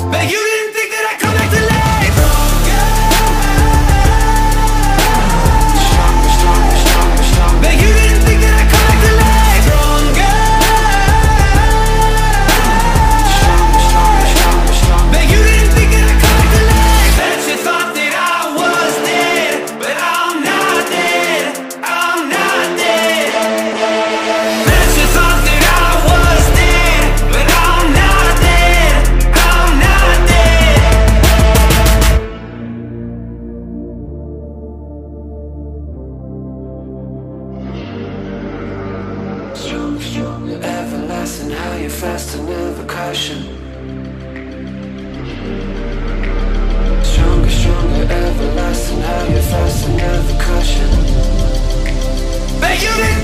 Bet you didn't think that I'd come back to life. Stronger, stronger, stronger, stronger. Bet you didn't think that I'd come back to life. Stronger. Stronger, stronger, stronger, stronger. Bet you didn't think that I'd come back to life. Bet you thought that I was dead, but I'm not dead. I'm not dead. Bet you thought that I was dead, but I'm not dead. I'm not dead. Stronger, stronger, everlasting. How you fast and never caution. Stronger, stronger, everlasting. How you fast and never caution. Bet you didn't